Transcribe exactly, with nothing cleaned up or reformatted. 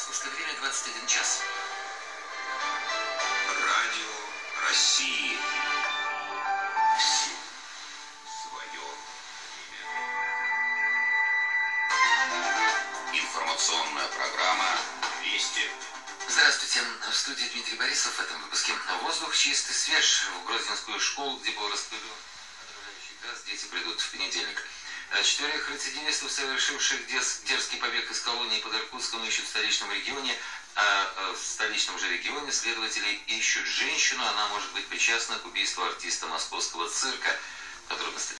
Московское время двадцать один час. Радио России. Все свое время. Информационная программа «Вести». Здравствуйте. В студии Дмитрий Борисов. В этом выпуске. Воздух чистый, свеж. В Грозненскую школу, где был распылен отравляющий газ, дети придут в понедельник. Четверых рецидивистов, совершивших дерзкий побег из колонии под Иркутском, ищут в столичном регионе. А в столичном же регионе следователи ищут женщину. Она может быть причастна к убийству артиста московского цирка, который